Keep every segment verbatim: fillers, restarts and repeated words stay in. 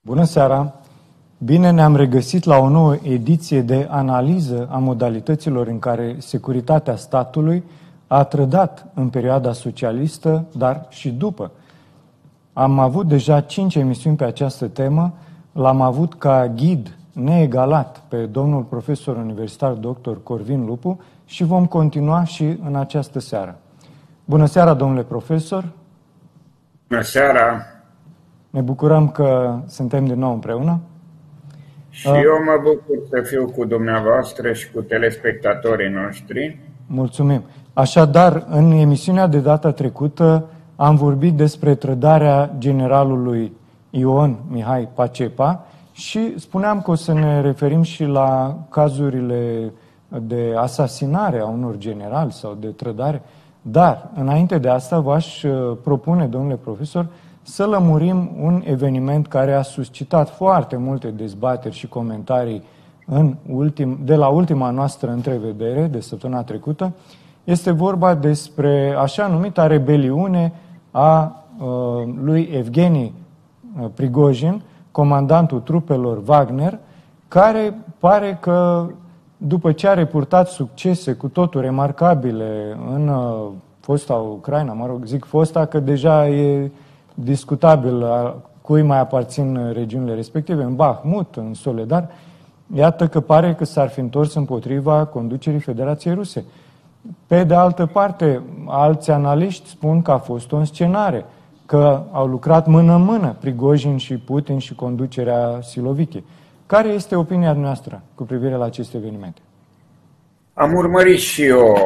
Bună seara! Bine ne-am regăsit la o nouă ediție de analiză a modalităților în care securitatea statului a trădat în perioada socialistă, dar și după. Am avut deja cinci emisiuni pe această temă, l-am avut ca ghid neegalat pe domnul profesor universitar doctor Corvin Lupu și vom continua și în această seară. Bună seara, domnule profesor! Bună seara! Ne bucurăm că suntem din nou împreună. Și eu mă bucur să fiu cu dumneavoastră și cu telespectatorii noștri. Mulțumim. Așadar, în emisiunea de data trecută am vorbit despre trădarea generalului Ion Mihai Pacepa și spuneam că o să ne referim și la cazurile de asasinare a unor generali sau de trădare. Dar, înainte de asta, v-aș propune, domnule profesor, să lămurim un eveniment care a suscitat foarte multe dezbateri și comentarii în ultim, de la ultima noastră întrevedere de săptămâna trecută. Este vorba despre așa numita rebeliune a uh, lui Evgeni Prigojin, comandantul trupelor Wagner, care pare că după ce a repurtat succese cu totul remarcabile în uh, fosta Ucraina, mă rog, zic fosta că deja e discutabil cui mai aparțin regiunile respective, în Bahmut, în Soledar, iată că pare că s-ar fi întors împotriva conducerii Federației Ruse. Pe de altă parte, alți analiști spun că a fost o înscenare, că au lucrat mână-mână Prigojin și Putin și conducerea Silovichei. Care este opinia noastră cu privire la aceste evenimente? Am urmărit și eu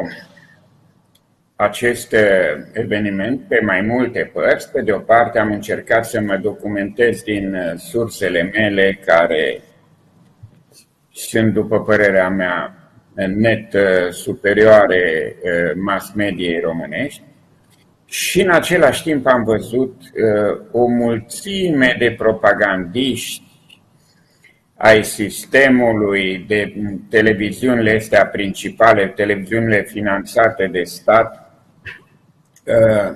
acest eveniment pe mai multe părți. Pe de o parte am încercat să mă documentez din sursele mele care sunt, după părerea mea, net superioare mass mediei românești și în același timp am văzut o mulțime de propagandiști ai sistemului de televiziunile astea principale, televiziunile finanțate de stat, Uh,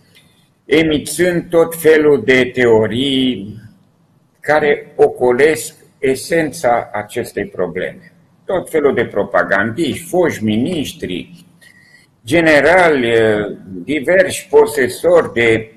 emițând tot felul de teorii care ocolesc esența acestei probleme. Tot felul de propagandiști, foști miniștri, generali, diversi posesori de,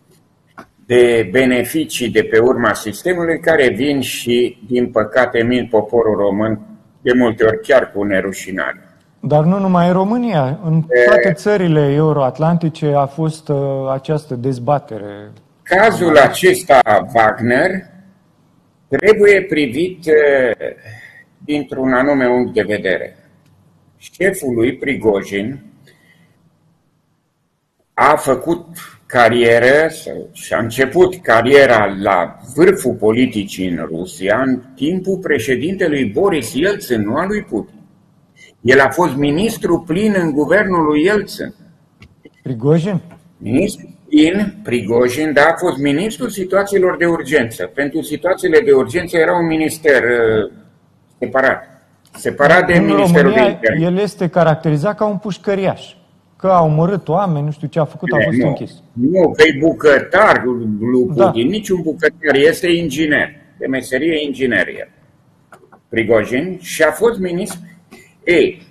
de beneficii de pe urma sistemului, care vin și, din păcate, mint poporul român, de multe ori chiar cu nerușinare. Dar nu numai în România, în toate țările euroatlantice a fost uh, această dezbatere. Cazul acesta Wagner trebuie privit uh, dintr-un anume unghi de vedere. Șeful lui Prigojin a făcut carieră și a început cariera la vârful politicii în Rusia în timpul președintelui Boris Yeltsin, nu al lui Putin. El a fost ministru plin în guvernul lui Yeltsin. Prigojin? Ministru plin, Prigojin, dar a fost ministrul situațiilor de urgență. Pentru situațiile de urgență era un minister uh, separat. Separat de în Ministerul România, de Interne. El este caracterizat ca un pușcăriaș. Că a omorât oameni, nu știu ce a făcut, Bine, a fost nu, închis. Nu, că e bucătar lui Putin, da. Niciun bucătar, este inginer. De meserie inginer el. Prigojin și a fost ministru. Ei,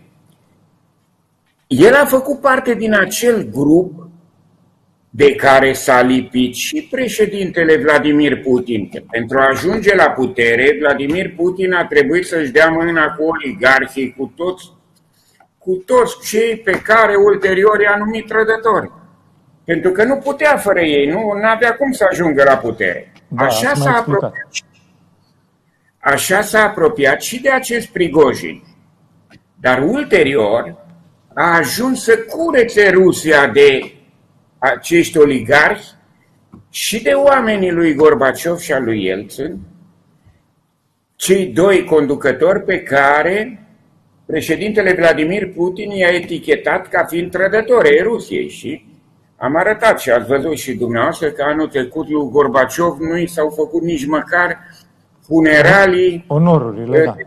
el a făcut parte din acel grup de care s-a lipit și președintele Vladimir Putin. Pentru a ajunge la putere, Vladimir Putin a trebuit să-și dea mâna cu oligarhii, cu toți, cu toți cei pe care ulterior i-a numit trădători. Pentru că nu putea fără ei, nu avea cum să ajungă la putere. Da, Așa s-a apropiat, așa s-a apropiat și de acest Prigojin. Dar ulterior a ajuns să curețe Rusia de acești oligarhi și de oamenii lui Gorbaciov și al lui Yeltsin, cei doi conducători pe care președintele Vladimir Putin i-a etichetat ca fiind trădători ai Rusiei. Și am arătat și ați văzut și dumneavoastră că anul trecut lui Gorbaciov nu i s-au făcut nici măcar funeralii. Onorurile, da.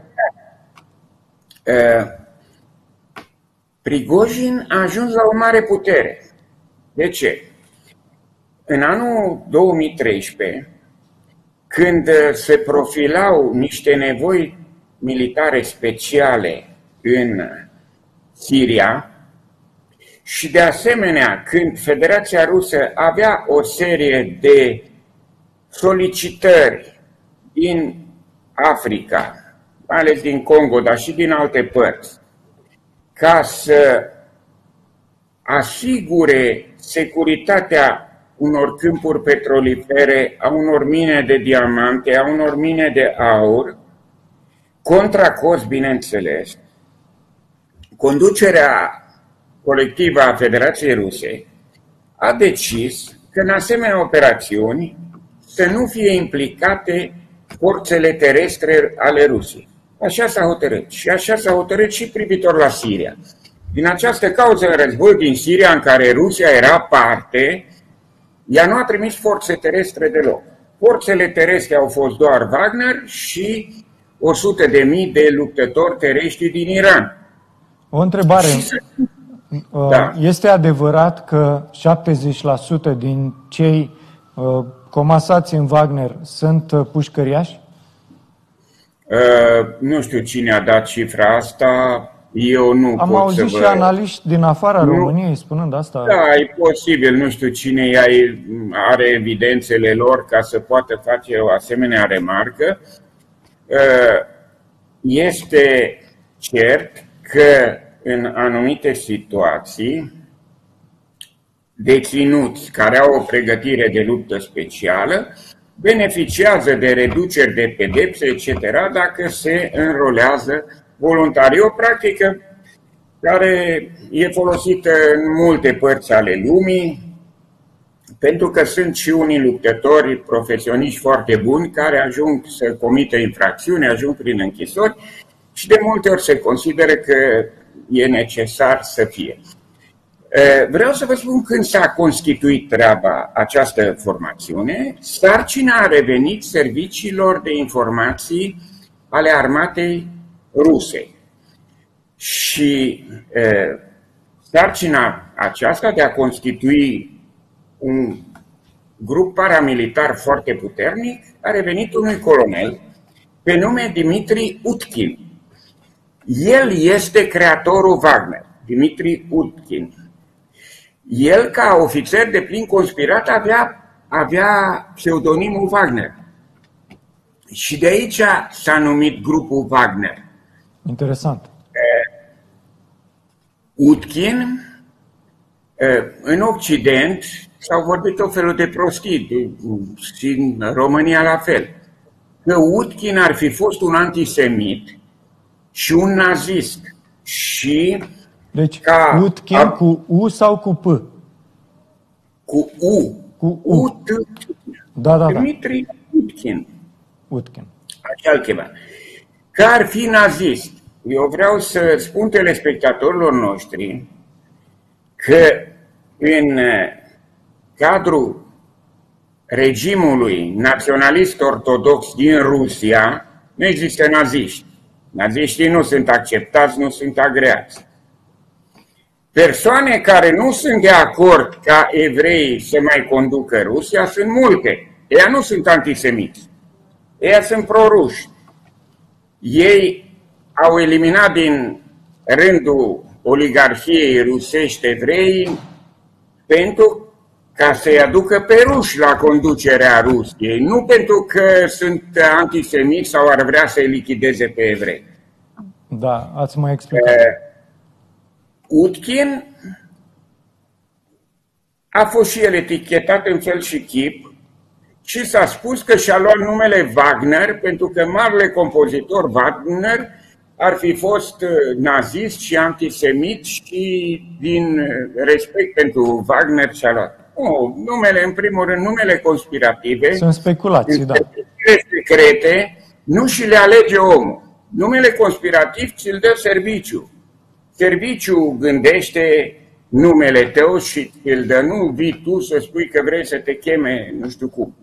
Uh, Prigojin a ajuns la o mare putere. De ce? În anul două mii treisprezece, când se profilau niște nevoi militare speciale în Siria și de asemenea când Federația Rusă avea o serie de solicitări din Africa, mai ales din Congo, dar și din alte părți, ca să asigure securitatea unor câmpuri petrolifere, a unor mine de diamante, a unor mine de aur, contra cost, bineînțeles, conducerea colectivă a Federației Ruse a decis că în asemenea operațiuni să nu fie implicate forțele terestre ale Rusiei. Așa s-a hotărât. Și așa s-a hotărât și privitor la Siria. Din această cauză, în război din Siria, în care Rusia era parte, ea nu a trimis forțe terestre deloc. Forțele terestre au fost doar Wagner și o sută de mii de luptători terestri din Iran. O întrebare. Da. Este adevărat că șaptezeci la sută din cei comasați în Wagner sunt pușcăriași? Uh, nu știu cine a dat cifra asta, eu nu Am pot auzit să și vă... analiști din afara nu. României spunând asta. Da, e posibil, nu știu cine are evidențele lor ca să poată face o asemenea remarcă. Uh, este cert că în anumite situații deținuți care au o pregătire de luptă specială beneficiază de reduceri de pedepse, et cetera, dacă se înrolează voluntar. E o practică care e folosită în multe părți ale lumii, pentru că sunt și unii luptători profesioniști foarte buni care ajung să comită infracțiuni, ajung prin închisori și de multe ori se consideră că e necesar să fie. Vreau să vă spun când s-a constituit treaba această formațiune, sarcina a revenit serviciilor de informații ale armatei ruse. Și e, sarcina aceasta de a constitui un grup paramilitar foarte puternic a revenit unui colonel pe nume Dimitri Utkin. El este creatorul Wagner, Dimitri Utkin. El, ca ofițer de plin conspirat, avea, avea pseudonimul Wagner. Și de aici s-a numit grupul Wagner. Interesant. Utkin, în Occident, s-au vorbit o felul de prostii, și în România la fel. Că Utkin ar fi fost un antisemit și un nazist. Și Deci, ca, Utkin a, cu U sau cu P? Cu U. Cu U. Ut, Da, da, da. Dimitri Utkin. Utkin. Așa îl chema. Că ar fi nazist. Eu vreau să spun telespectatorilor noștri că în cadrul regimului naționalist ortodox din Rusia nu există naziști. Naziștii nu sunt acceptați, nu sunt agreați. Persoane care nu sunt de acord ca evreii să mai conducă Rusia sunt multe. Ei nu sunt antisemiți. Ei sunt proruși. Ei au eliminat din rândul oligarhiei rusești evrei pentru ca să-i aducă pe ruși la conducerea Rusiei, nu pentru că sunt antisemiți sau ar vrea să-i lichideze pe evrei. Da, ați mai explicat. Utkin a fost și el etichetat în fel și chip și s-a spus că și-a luat numele Wagner pentru că marele compozitor Wagner ar fi fost nazist și antisemit și din respect pentru Wagner și-a luat. Nu, numele, în primul rând, numele conspirative, sunt speculații, da. secrete, nu și le alege omul. Numele conspirativ ți-l dă serviciu. Serviciu gândește numele tău și îl dă, nu vii tu să spui că vrei să te cheme nu știu cum.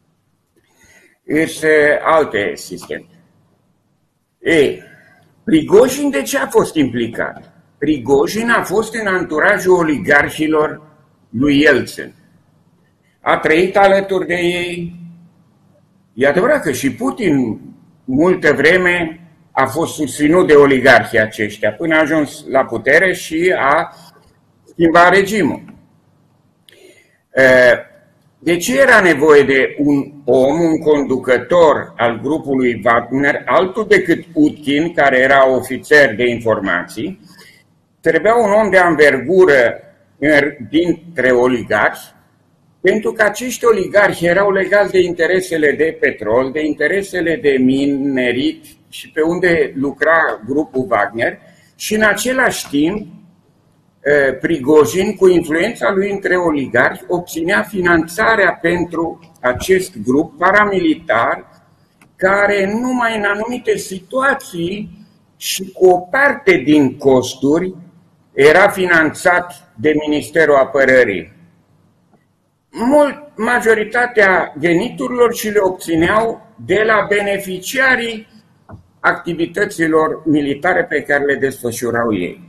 Sunt alte sisteme. Ei, Prigojin de ce a fost implicat? Prigojin a fost în anturajul oligarhilor lui Yeltsin. A trăit alături de ei, E adevărat că și Putin multă vreme a fost susținut de oligarhii aceștia până a ajuns la putere și a schimbat regimul. De ce era nevoie de un om, un conducător al grupului Wagner, altul decât Utkin, care era ofițer de informații? Trebuia un om de anvergură dintre oligarhi, pentru că acești oligarhi erau legați de interesele de petrol, de interesele de minerit și pe unde lucra grupul Wagner și în același timp Prigojin, cu influența lui între oligarhi, obținea finanțarea pentru acest grup paramilitar care numai în anumite situații și cu o parte din costuri era finanțat de Ministerul Apărării. Mult, majoritatea veniturilor și le obțineau de la beneficiarii activitățilil militare pe care le desfășurau ei.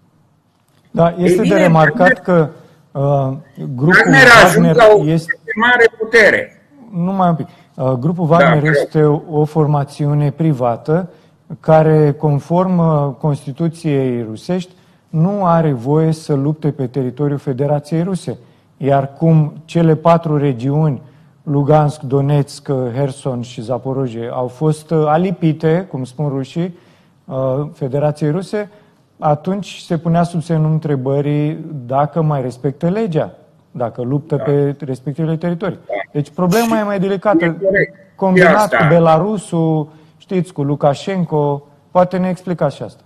Da, este bine, de remarcat că uh, grupul Wagner a ajuns la o este mare putere. Numai un pic. Uh, grupul Wagner da, este o, o formațiune privată care, conform uh, Constituției rusești, nu are voie să lupte pe teritoriul Federației Ruse. Iar cum cele patru regiuni, Lugansk, Donetsk, Herson și Zaporozhye, au fost uh, alipite, cum spun rușii, uh, Federației Ruse, atunci se punea sub semnul întrebării dacă mai respectă legea, dacă luptă da. pe respectivele teritorii. Deci problema și e mai delicată. Combinat cu Belarusul, știți, cu Lukashenko, poate ne explicați și asta.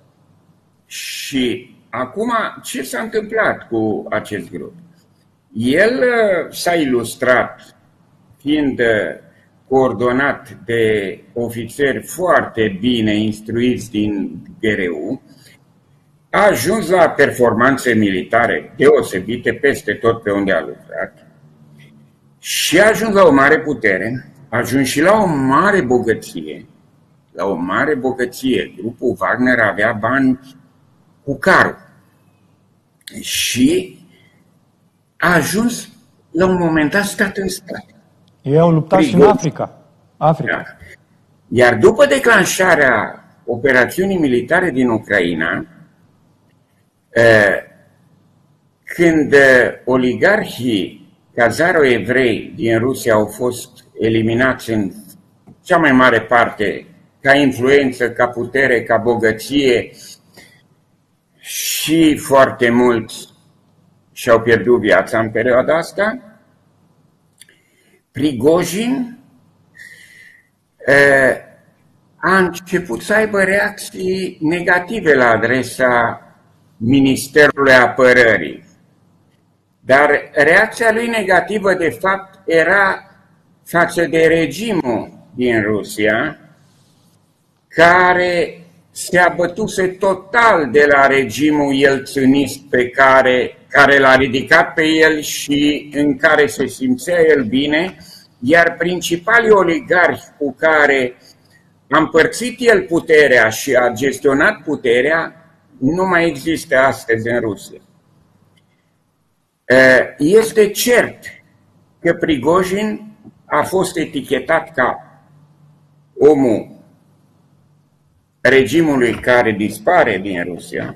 Și acum, ce s-a întâmplat cu acest grup? El s-a ilustrat fiind coordonat de ofițeri foarte bine instruiți din G R U, a ajuns la performanțe militare deosebite peste tot pe unde a lucrat și a ajuns la o mare putere, a ajuns și la o mare bogăție, la o mare bogăție. Grupul Wagner avea bani cu carul și a ajuns la un moment dat stat în stat. Ei au luptat Prigoj. și în Africa. Africa. Da. Iar după declanșarea operațiunii militare din Ucraina, când oligarhii cazaro-evrei din Rusia au fost eliminați în cea mai mare parte ca influență, ca putere, ca bogăție și foarte mulți și-au pierdut viața în perioada asta, Prigojin a început să aibă reacții negative la adresa Ministerului Apărării. Dar reacția lui negativă, de fapt, era față de regimul din Rusia, care se abătuse total de la regimul elțânist pe care, care l-a ridicat pe el și în care se simțea el bine, iar principalii oligarhi cu care a împărțit el puterea și a gestionat puterea nu mai există astăzi în Rusia. Este cert că Prigojin a fost etichetat ca omul regimului care dispare din Rusia.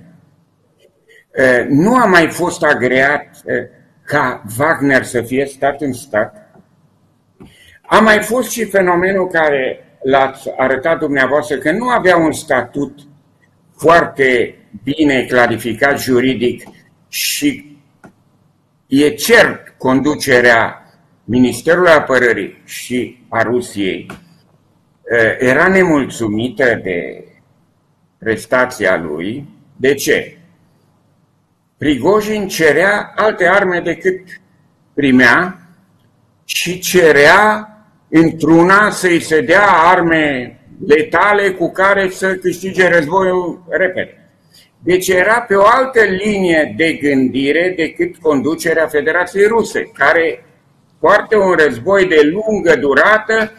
Nu a mai fost agreat ca Wagner să fie stat în stat. A mai fost și fenomenul care l-ați arătat dumneavoastră, că nu avea un statut foarte bine clarificat juridic și e cert conducerea Ministerului Apărării și a Rusiei era nemulțumită de prestația lui. De ce? Prigojin cerea alte arme decât primea și cerea într-una să-i se dea arme letale cu care să câștige războiul repede. Deci era pe o altă linie de gândire decât conducerea Federației Ruse, care poartă un război de lungă durată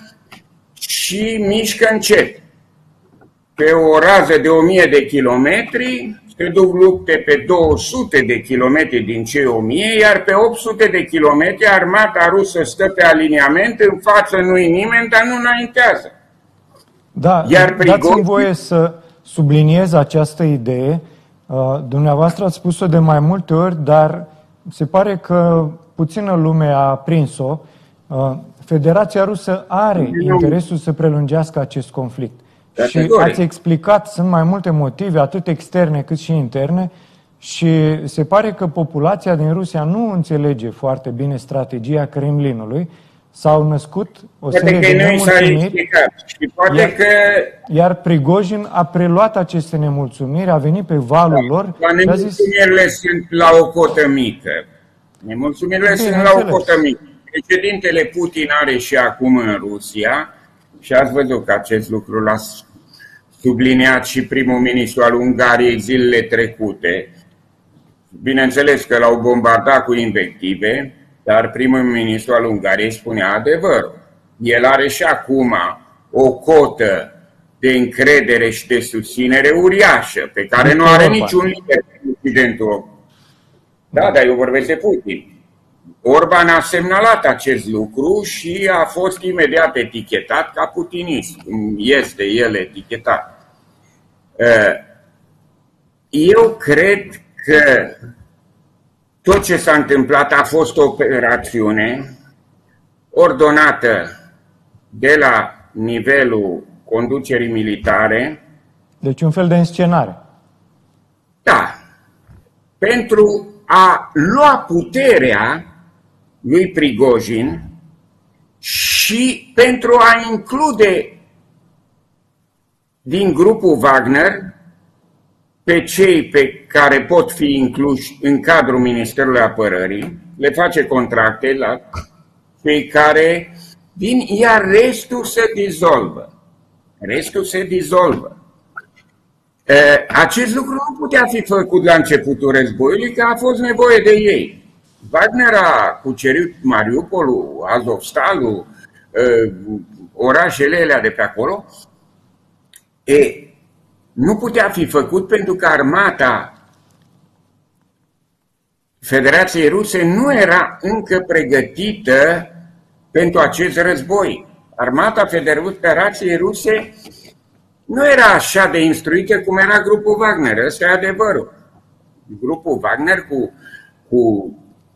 și mișcă încet. Pe o rază de o mie de kilometri se duc lupte pe două sute de kilometri din cei o mie, iar pe opt sute de kilometri armata rusă stă pe aliniament, în față nu-i nimeni, dar nu înaintează. Da, iar Prigozhin... dați-mi voie să subliniez această idee. Dumneavoastră ați spus-o de mai multe ori, dar se pare că puțină lume a prins-o. Federația Rusă are interesul să prelungească acest conflict. Și ați explicat, sunt mai multe motive, atât externe cât și interne, și se pare că populația din Rusia nu înțelege foarte bine strategia Kremlinului. S-au născut o serie de nemulțumiri, poate iar, că... iar Prigozhin a preluat aceste nemulțumiri, a venit pe valul da, lor. Nemulțumirile zis... sunt la o cotă mică. Nemulțumirile Bine, sunt la o cotă mică. Președintele Putin are și acum în Rusia, și ați văzut că acest lucru l-a subliniat și primul ministru al Ungariei zilele trecute. Bineînțeles că l-au bombardat cu invective, dar primul ministru al Ungariei spunea adevărul. El are și acum o cotă de încredere și de susținere uriașă, pe care nu are niciun lider în Occidentul. Da, dar eu vorbesc de Putin. Orban a semnalat acest lucru și a fost imediat etichetat ca putinist. Este el etichetat. Eu cred că tot ce s-a întâmplat a fost o operațiune ordonată de la nivelul conducerii militare. Deci un fel de înscenare. Da. Pentru a lua puterea lui Prigozhin și pentru a include din grupul Wagner pe cei pe care pot fi incluși în cadrul Ministerului Apărării, le face contracte la cei care vin, iar restul se dizolvă. Restul se dizolvă. Acest lucru nu putea fi făcut la începutul războiului, că a fost nevoie de ei. Wagner a cucerit Mariupolul, Azovstalul, orașele alea de pe acolo. E, nu putea fi făcut pentru că armata Federației Ruse nu era încă pregătită pentru acest război. Armata Federației Ruse nu era așa de instruită cum era grupul Wagner. Ăsta e adevărul. Grupul Wagner cu, cu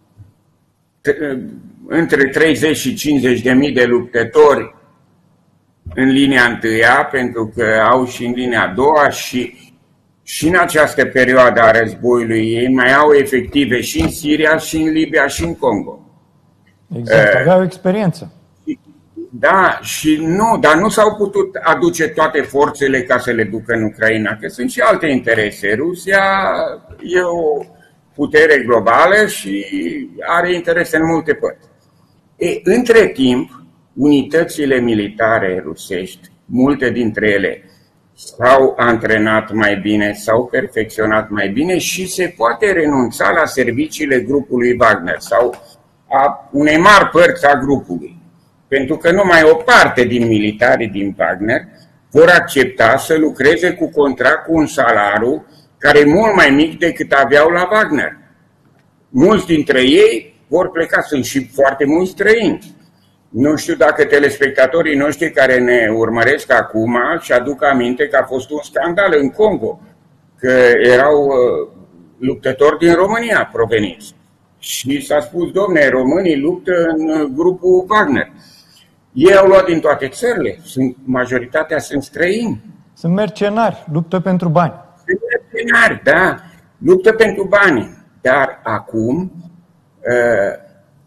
între treizeci și cincizeci de mii de luptători în linia întâia, pentru că au și în linia a doua, și, și în această perioadă a războiului ei mai au efective și în Siria, și în Libia, și în Congo. Exact, uh, aveau experiență. Da, și nu, dar nu s-au putut aduce toate forțele ca să le ducă în Ucraina, că sunt și alte interese. Rusia e o putere globală și are interese în multe părți. E, între timp, unitățile militare rusești, multe dintre ele, s-au antrenat mai bine, s-au perfecționat mai bine și se poate renunța la serviciile grupului Wagner sau a unei mari părți a grupului. Pentru că numai o parte din militarii din Wagner vor accepta să lucreze cu contract cu un salariu care e mult mai mic decât aveau la Wagner. Mulți dintre ei vor pleca, sunt și foarte mulți străini. Nu știu dacă telespectatorii noștri care ne urmăresc acum și aduc aminte că a fost un scandal în Congo, că erau uh, luptători din România proveniți. Și s-a spus, domne, românii luptă în grupul Wagner. Ei au luat din toate țările, sunt, majoritatea sunt străini. Sunt mercenari, luptă pentru bani. Sunt mercenari, da, luptă pentru bani. Dar acum uh,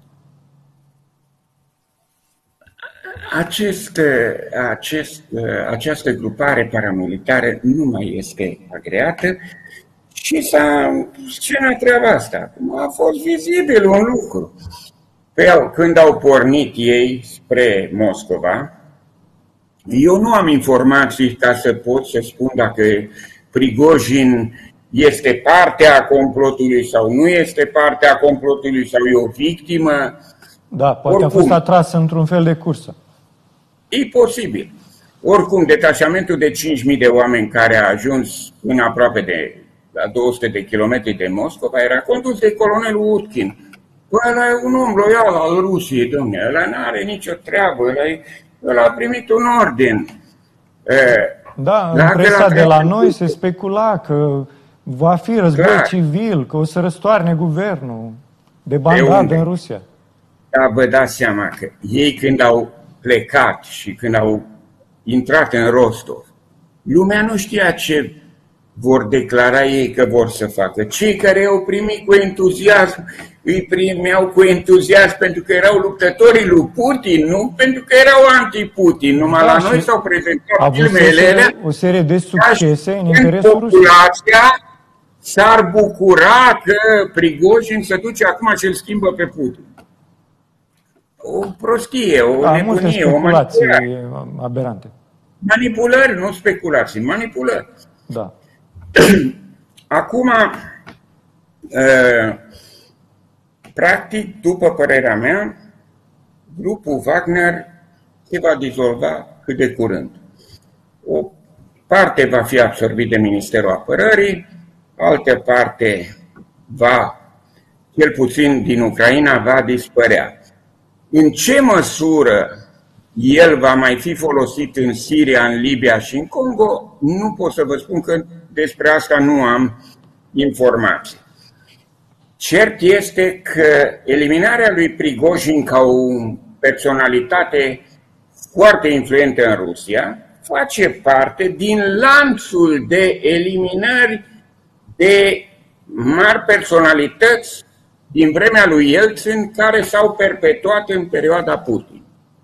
acest, acest, această grupare paramilitară nu mai este agreată și s-a scenat treaba asta. A fost vizibil un lucru. Pe, când au pornit ei spre Moscova, eu nu am informații ca să pot să spun dacă Prigozhin este partea complotului sau nu este partea complotului sau e o victimă. Da, poate oricum a fost atras într-un fel de cursă. E posibil. Oricum, detașamentul de cinci mii de oameni care a ajuns în aproape de la două sute de kilometri de Moscova, era condus de colonelul Utkin. Păi ăla e un om loial al Rusiei, domne, ăla n-are nicio treabă, ăla, e, ăla a primit un orden. E, da, în presa de la noi se specula că va fi război clar. civil, că o să răstoarne guvernul de bandadă în Rusia. Da, vă dați seama că ei când au plecat și când au intrat în Rostov, lumea nu știa ce vor declara ei că vor să facă. Cei care au primit cu entuziasm, îi primeau cu entuziasm pentru că erau luptătorii lui Putin, nu pentru că erau anti-Putin. Numai da, la noi s-au prezentat filmele o serie de succese în interesul populația s-ar bucura că Prigojin se duce acum și îl schimbă pe Putin. O prostie, o da, nebunie, o manipulare. Aberante. Manipulări, nu speculații, manipulări. Da. Acum, practic, după părerea mea, grupul Wagner se va dizolva cât de curând. O parte va fi absorbit de Ministerul Apărării, altă parte va, cel puțin din Ucraina, va dispărea. În ce măsură el va mai fi folosit în Siria, în Libia și în Congo, nu pot să vă spun că despre asta nu am informații. Cert este că eliminarea lui Prigojin ca o personalitate foarte influentă în Rusia face parte din lanțul de eliminări de mari personalități din vremea lui Yeltsin care s-au perpetuat în perioada Putin.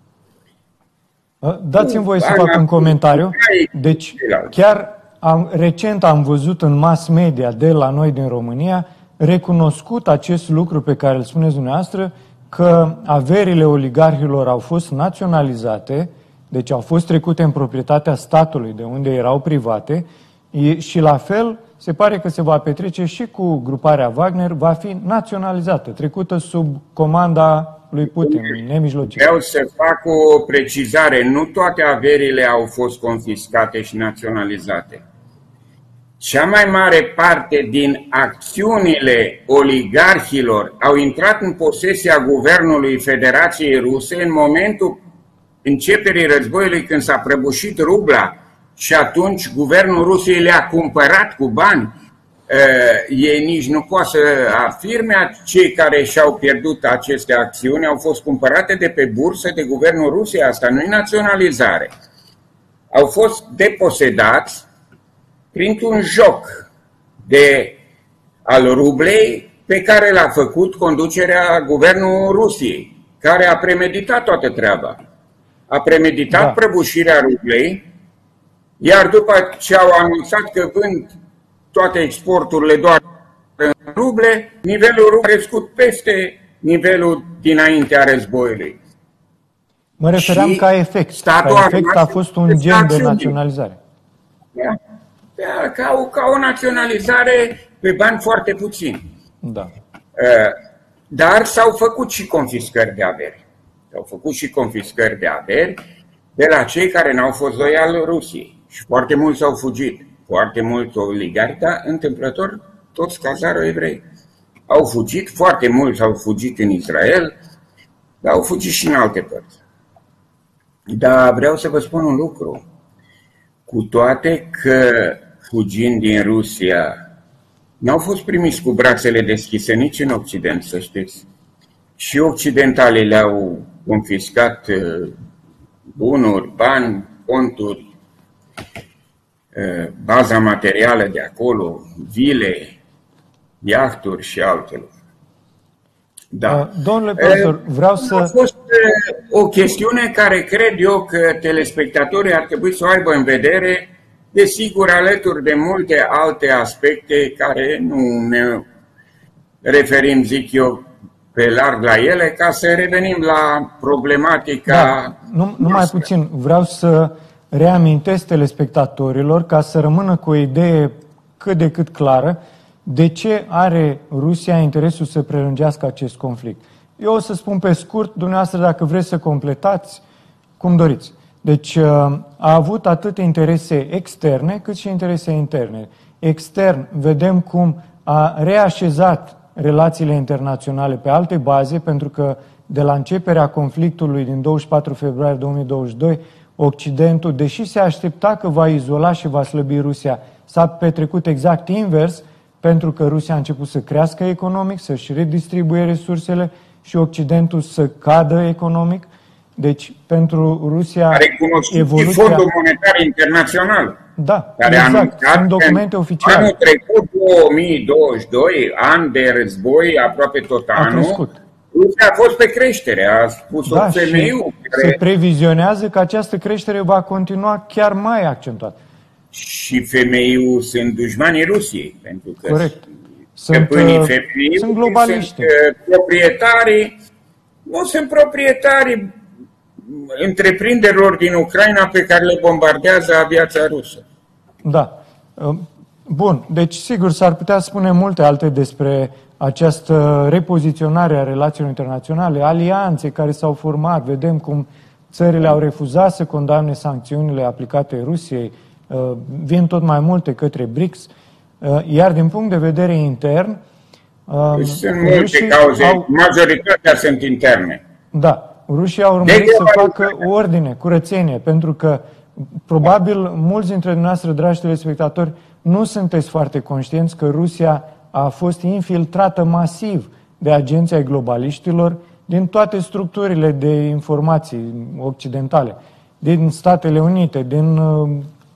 Dați-mi voie să fac un comentariu. Deci, chiar am, recent am văzut în mass media de la noi din România recunoscut acest lucru pe care îl spuneți dumneavoastră, că averile oligarhilor au fost naționalizate, deci au fost trecute în proprietatea statului de unde erau private și la fel se pare că se va petrece și cu gruparea Wagner, va fi naționalizată, trecută sub comanda lui Putin, nemijlocit. Vreau să fac o precizare. Nu toate averile au fost confiscate și naționalizate. Cea mai mare parte din acțiunile oligarhilor au intrat în posesia Guvernului Federației Ruse în momentul începerii războiului, când s-a prăbușit rubla și atunci Guvernul Rusiei le-a cumpărat cu bani. Ei nici nu pot să afirme, cei care și-au pierdut aceste acțiuni au fost cumpărate de pe bursă de Guvernul Rusiei. Asta nu e naționalizare. Au fost deposedați printr-un joc de, al rublei pe care l-a făcut conducerea Guvernului Rusiei, care a premeditat toată treaba. A premeditat da. prăbușirea rublei, iar după ce au anunțat că vând toate exporturile doar în ruble, nivelul rublei a crescut peste nivelul dinaintea războiului. Mă refeream și ca efect. Ca efect a fost un gen de naționalizare. Da. Da, ca, o, ca o naționalizare pe bani foarte puțini. Da. Dar s-au făcut și confiscări de averi. S-au făcut și confiscări de averi de la cei care n-au fost loiali Rusiei. Și foarte mulți au fugit. Foarte mulți oligarhi, dar întâmplător toți cazaro-evrei. Au fugit, foarte mulți au fugit în Israel, dar au fugit și în alte părți. Dar vreau să vă spun un lucru. Cu toate că fugind din Rusia n-au fost primiți cu brațele deschise nici în Occident, să știți. Și occidentalii le-au confiscat bunuri, bani, conturi, baza materială de acolo, vile, iahturi și altele. Da. Domnule profesor, vreau să... A fost o chestiune care cred eu că telespectatorii ar trebui să o aibă în vedere, desigur alături de multe alte aspecte care nu ne referim, zic eu, pe larg la ele, ca să revenim la problematica... Da, nu, numai puțin, vreau să reamintesc telespectatorilor, ca să rămână cu o idee cât de cât clară, de ce are Rusia interesul să prelungească acest conflict. Eu o să spun pe scurt, dumneavoastră, dacă vreți să completați, cum doriți. Deci a avut atât interese externe cât și interese interne. Extern, vedem cum a reașezat relațiile internaționale pe alte baze, pentru că de la începerea conflictului din douăzeci și patru februarie două mii douăzeci și doi, Occidentul, deși se aștepta că va izola și va slăbi Rusia, s-a petrecut exact invers, pentru că Rusia a început să crească economic, să-și redistribuie resursele și Occidentul să cadă economic. Deci, pentru Rusia, a recunoscut evoluția... Fondul Monetar Internațional. Da, care exact, sunt documente oficiale. Anul trecut, două mii douăzeci și doi, an de război, aproape tot anul, Rusia a fost pe creștere, a spus-o da, femeiul. Care... se previzionează că această creștere va continua chiar mai accentuat. Și femeiul sunt dușmanii Rusiei, pentru că corect. Sunt, femeiul, sunt globaliști. Sunt proprietarii, nu sunt proprietarii întreprinderilor din Ucraina pe care le bombardează aviația rusă. Da. Bun, deci sigur s-ar putea spune multe alte despre această repoziționare a relațiilor internaționale, alianțe care s-au format, vedem cum țările au refuzat să condamne sancțiunile aplicate Rusiei, vin tot mai multe către BRICS, iar din punct de vedere intern... Deci sunt multe cauze, au... majoritatea sunt interne. Da. Rușii au urmărit să facă ordine, curățenie, pentru că probabil mulți dintre dumneavoastră, dragi telespectatori, nu sunteți foarte conștienți că Rusia a fost infiltrată masiv de agenții ai globaliștilor din toate structurile de informații occidentale, din Statele Unite, din uh,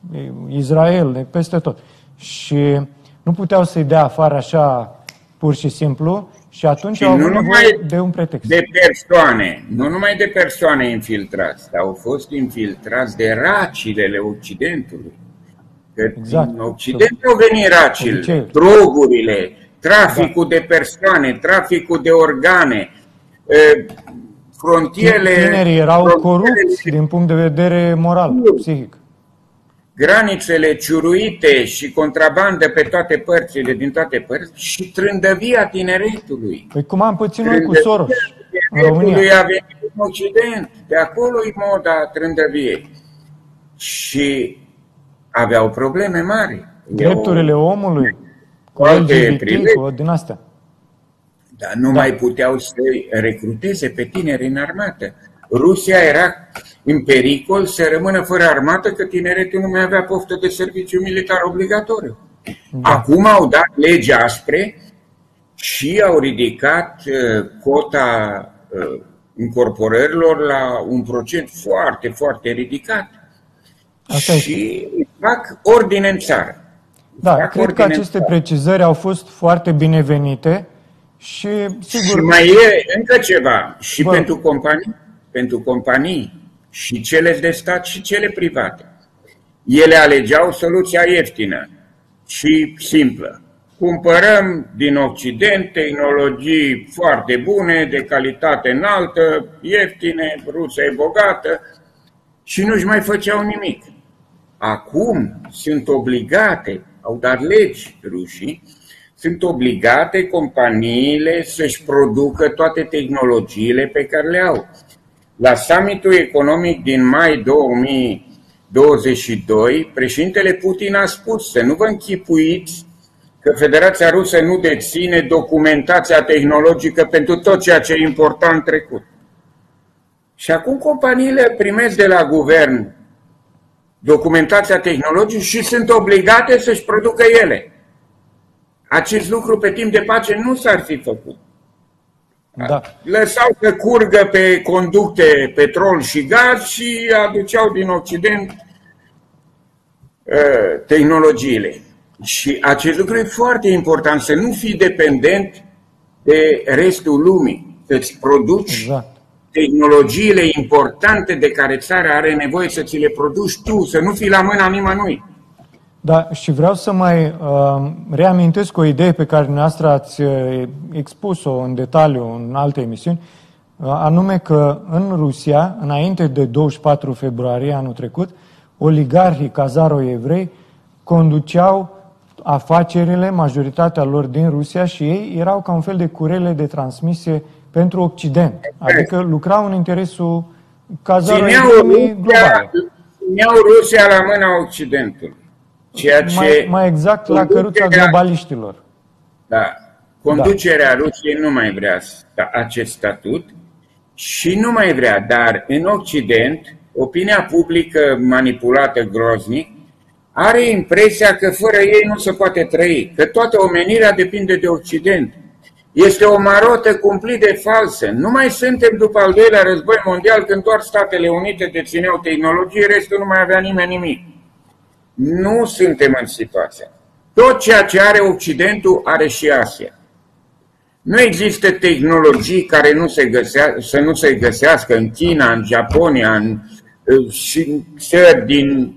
Israel, de peste tot. Și nu puteau să-i dea afară așa pur și simplu, și atunci și au avut nevoie de un pretext. De persoane, nu numai de persoane infiltrați, dar au fost infiltrați de racilele Occidentului. Că exact. În Occident au venit racile, drogurile, traficul da. de persoane, traficul de organe, frontierele... Tinerii erau corupți din punct de vedere moral, psihic. Granițele ciuruite și contrabandă pe toate părțile, din toate părți, și trândăvia tineretului. Păi cum am pățit noi cu Soros în România? A venit în Occident, de acolo e moda trândăviei. Și aveau probleme mari. Drepturile Eu, omului, cu L G B T, cu din astea. Dar nu da. mai puteau să recruteze pe tineri în armată. Rusia era în pericol să rămână fără armată, că tineretul nu mai avea poftă de serviciu militar obligatoriu. Da. Acum au dat legi aspre și au ridicat uh, cota uh, incorporărilor la un procent foarte, foarte ridicat. Asta și este. fac ordine în țară. Da, fac cred că aceste precizări au fost foarte binevenite și sigur... Și mai e încă ceva, și Bă. pentru companii, pentru companii, și cele de stat și cele private. Ele alegeau soluția ieftină și simplă. Cumpărăm din Occident tehnologii foarte bune, de calitate înaltă, ieftine, Rusia e bogată, și nu-și mai făceau nimic. Acum sunt obligate, au dat legi rușii, sunt obligate companiile să-și producă toate tehnologiile pe care le au. La summitul economic din mai două mii douăzeci și doi, președintele Putin a spus să nu vă închipuiți că Federația Rusă nu deține documentația tehnologică pentru tot ceea ce e important în trecut. Și acum companiile primesc de la guvern documentația tehnologică și sunt obligate să-și producă ele. Acest lucru pe timp de pace nu s-ar fi făcut. Da. Lăsau să curgă pe conducte petrol și gaz și aduceau din Occident uh, tehnologiile. Și acest lucru e foarte important, să nu fii dependent de restul lumii, să-ți produci exact. tehnologiile importante de care țara are nevoie să ți le produci tu, să nu fii la mâna nimănui. Da, și vreau să mai uh, reamintesc o idee pe care dumneavoastră ați uh, expus-o în detaliu în alte emisiuni, uh, anume că în Rusia, înainte de douăzeci și patru februarie anul trecut, oligarhii cazaro-evrei conduceau afacerile, majoritatea lor din Rusia, și ei erau ca un fel de curele de transmisie pentru Occident. Adică lucrau în interesul cazarea țineau economiei Rusia, globale. țineau Rusia la mâna Occidentului. Ceea ce Mai, mai exact la căruța globaliștilor. Da. Conducerea da. Rusiei nu mai vrea acest statut și nu mai vrea, dar în Occident, opinia publică manipulată groznic are impresia că fără ei nu se poate trăi, că toată omenirea depinde de Occident. Este o marotă cumplit de falsă. Nu mai suntem după al doilea război mondial, când doar Statele Unite dețineau tehnologie, restul nu mai avea nimeni nimic. Nu suntem în situația. Tot ceea ce are Occidentul are și Asia. Nu există tehnologii care nu se găsea, să nu se găsească în China, în Japonia, în, și în țări din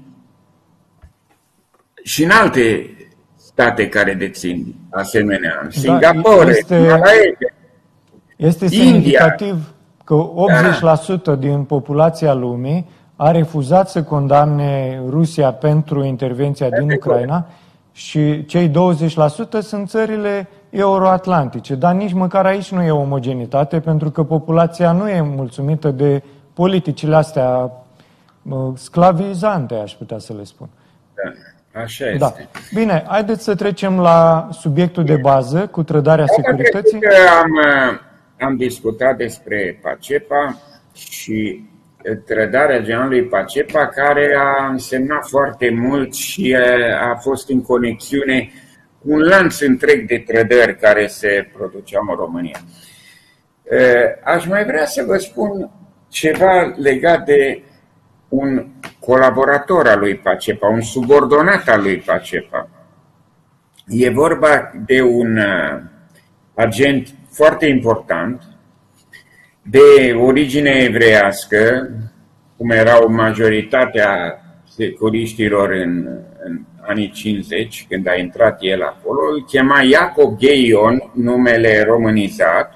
și în alte state care dețin asemenea. În Singapore, da, este, în Malaezia, este semnificativ că optzeci la sută da. din populația lumii a refuzat să condamne Rusia pentru intervenția din Ucraina și cei douăzeci la sută sunt țările euroatlantice. Dar nici măcar aici nu e omogenitate, pentru că populația nu e mulțumită de politicile astea sclavizante, aș putea să le spun. Da. Așa este. Da. Bine, haideți să trecem la subiectul de bază, cu trădarea securității. Am, am discutat despre Pacepa și trădarea generalului Pacepa, care a însemnat foarte mult și a fost în conexiune cu un lanț întreg de trădări care se produceau în România. Aș mai vrea să vă spun ceva legat de un colaborator al lui Pacepa, un subordonat al lui Pacepa. E vorba de un agent foarte important, de origine evreiască, cum erau majoritatea securiștilor în, în anii cincizeci, când a intrat el acolo. Îl chema Iacob Gheion, numele românizat,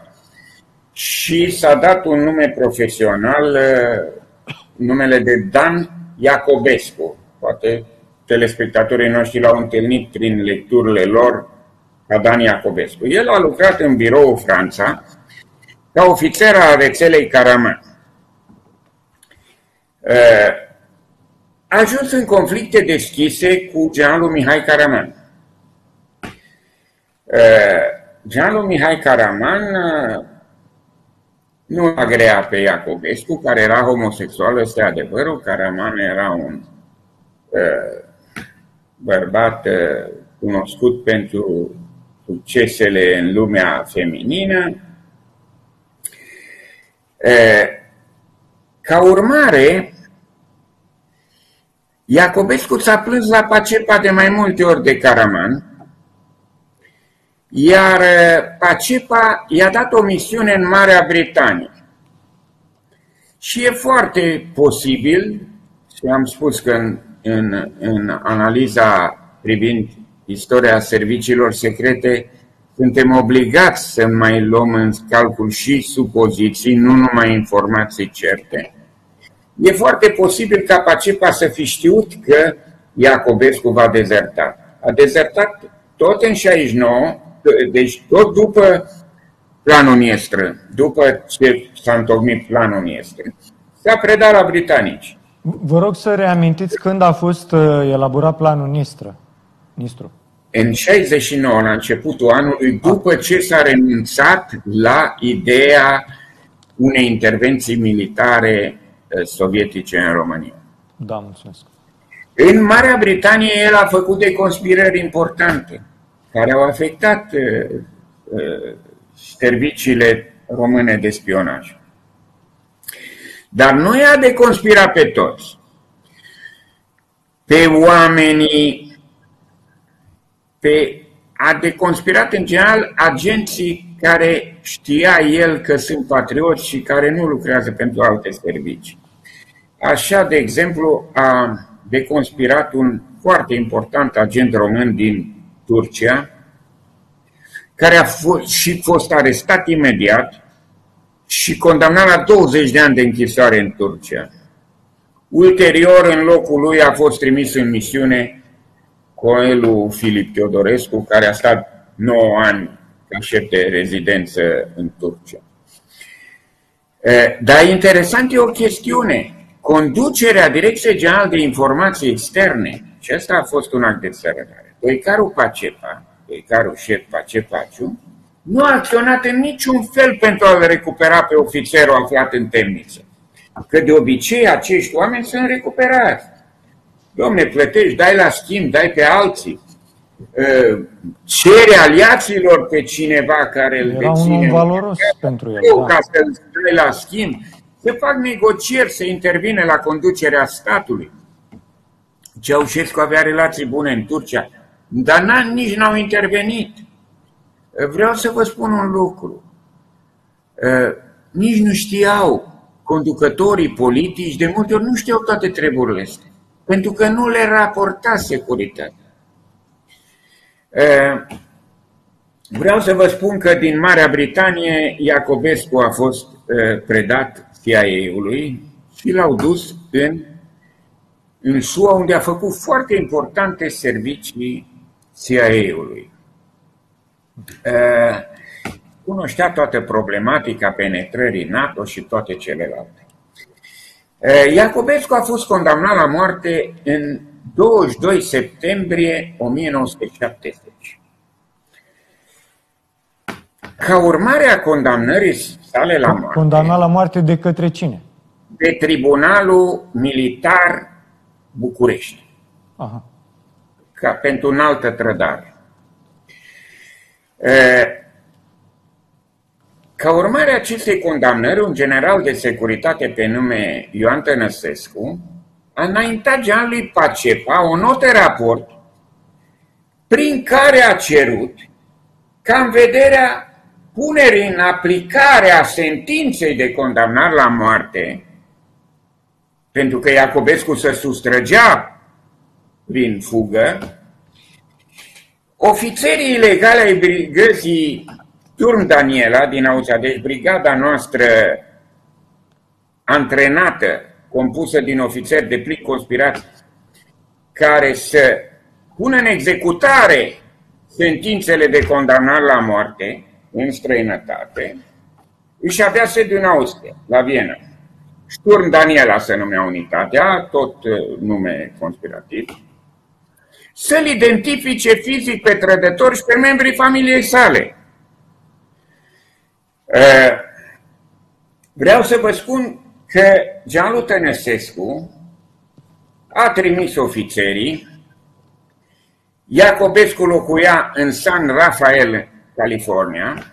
și s-a dat un nume profesional, numele de Dan Iacobescu. Poate telespectatorii noștri l-au întâlnit prin lecturile lor ca Dan Iacobescu. El a lucrat în biroul Franța ca ofițer al rețelei Caraman. A ajuns în conflicte deschise cu generalul Mihai Caraman. Generalul Mihai Caraman nu agrea pe Iacobescu, care era homosexual, ăsta e adevărul. Caraman era un uh, bărbat uh, cunoscut pentru succesele în lumea feminină. Uh, ca urmare, Iacobescu s-a plâns la Pacepa de mai multe ori de Caraman, iar Pacepa i-a dat o misiune în Marea Britanie. Și e foarte posibil, și am spus că în, în, în analiza privind istoria serviciilor secrete, suntem obligați să mai luăm în calcul și supoziții, nu numai informații certe. E foarte posibil ca Pacepa să fi știut că Iacobescu va dezerta. A dezertat tot în șaizeci și nouă, deci tot după planul Niestră, după ce s-a întocmit planul Niestră. S-a predat la britanici. Vă rog să reamintiți când a fost elaborat planul Niestră. Nistru. În șaizeci și nouă, la începutul anului, după ce s-a renunțat la ideea unei intervenții militare sovietice în România. Da, mulțumesc. În Marea Britanie el a făcut de conspirări importante, care au afectat uh, uh, serviciile române de spionaj. Dar nu i-a deconspirat pe toți. Pe oamenii, pe, a deconspirat în general agenții care știa el că sunt patrioți și care nu lucrează pentru alte servicii. Așa, de exemplu, a deconspirat un foarte important agent român din Turcia, care a fost, și fost arestat imediat și condamnat la douăzeci de ani de închisoare în Turcia. Ulterior, în locul lui a fost trimis în misiune colonelul Filip Teodorescu, care a stat nouă ani ca șef de rezidență în Turcia. Dar interesant e o chestiune. Conducerea Direcției Generale de Informații Externe, și asta a fost un act de țărădare, Doicaru Pacepa, Doicaru șef Pacepaciu, nu a acționat în niciun fel pentru a-l recupera pe ofițerul aflat în temniță. Că de obicei acești oameni sunt recuperați. Dom'le, plătești, dai la schimb, dai pe alții, cere aliaților pe cineva care îl Era deține. un om valoros pentru el. Eu, Da. ca să-l dai la schimb, se fac negocieri, se intervine la conducerea statului. Ceaușescu avea relații bune în Turcia, dar n nici n-au intervenit. Vreau să vă spun un lucru. Nici nu știau conducătorii politici, de multe ori nu știau toate treburile astea, pentru că nu le raporta securitatea. Vreau să vă spun că din Marea Britanie Iacobescu a fost predat C I A-ului și l-au dus în, în S U A, unde a făcut foarte importante servicii C I A-ului. Cunoștea toată problematica penetrării NATO și toate celelalte. Iacobescu a fost condamnat la moarte în douăzeci și doi septembrie o mie nouă sute șaptezeci. Ca urmare a condamnării sale la moarte, Condamnat la moarte de către cine? de Tribunalul Militar București, Aha. ca pentru înaltă trădare. Ca urmare a acestei condamnări, un general de securitate pe nume Ioan Tănăsescu a înaintat generalului Pacepa o notă raport prin care a cerut ca în vederea punerii în aplicare a sentinței de condamnare la moarte, pentru că Iacobescu se sustrăgea prin fugă, ofițerii ilegali ai brigăzii Turn Daniela din Auzea, deci brigada noastră antrenată, compusă din ofițeri de plin conspirați, care să pună în executare sentințele de condamnare la moarte în străinătate, își avea sediu în Austria, la Viena. Sturm Daniela se numea unitatea, tot nume conspirativ, să-l identifice fizic pe trădător și pe membrii familiei sale. Vreau să vă spun că Gianlu Tănăsescu a trimis ofițerii. Iacobescu locuia în San Rafael, California,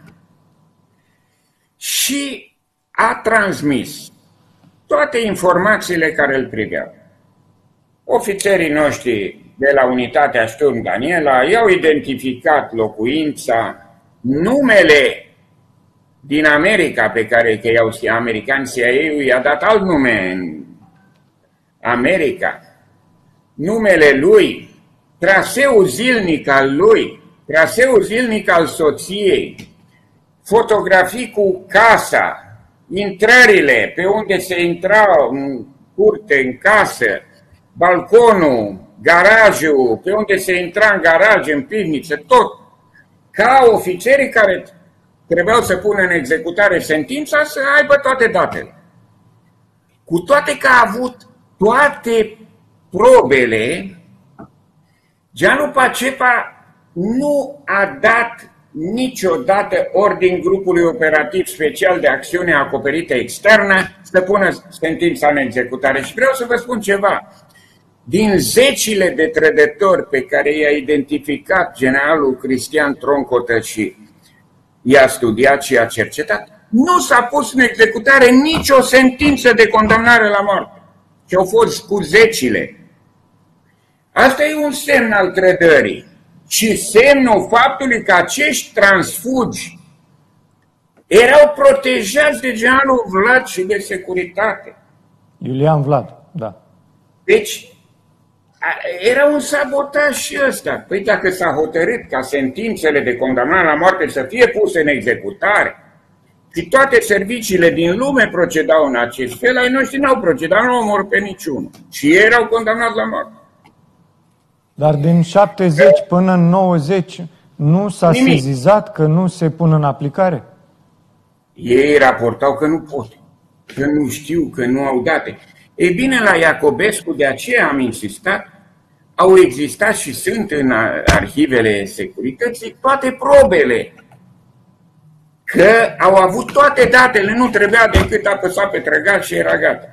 și a transmis toate informațiile care îl priveau. Ofițerii noștri de la unitatea Sturm Daniela i-au identificat locuința, numele din America pe care cheiau americani, C I A-ul i-a dat alt nume în America, numele lui, traseul zilnic al lui, traseul zilnic al soției, fotografii cu casa, intrările, pe unde se intra în curte, în casă, balconul, garajul, pe unde se intra în garaj, în pivniță, tot. Ca ofițerii care trebuiau să pună în executare sentința să aibă toate datele. Cu toate că a avut toate probele, Gianlu Pacepa nu a dat niciodată ordin grupului operativ special de acțiune acoperită externă să pună sentința în executare. Și vreau să vă spun ceva. Din zecile de trădători pe care i-a identificat generalul Cristian Troncotă și i-a studiat și i-a cercetat, nu s-a pus în executare nicio sentință de condamnare la moarte. Și au fost cu zecile. Asta e un semn al trădării și semnul faptului că acești transfugi erau protejați de generalul Vlad și de securitate. Iulian Vlad, da. Deci, era un sabotaj și ăsta. Păi dacă s-a hotărât ca sentințele de condamnare la moarte să fie puse în executare și toate serviciile din lume procedau în acest fel, ai noștri n-au procedat, nu omor pe niciunul. Și ei erau condamnați la moarte. Dar din șaptezeci până în nouăzeci nu s-a sesizat că nu se pun în aplicare? Ei raportau că nu pot. că nu știu, că nu au date. Ei bine, la Iacobescu, de aceea am insistat, au existat și sunt în arhivele securității toate probele că au avut toate datele, nu trebuia decât apăsa pe trăgaș și era gata.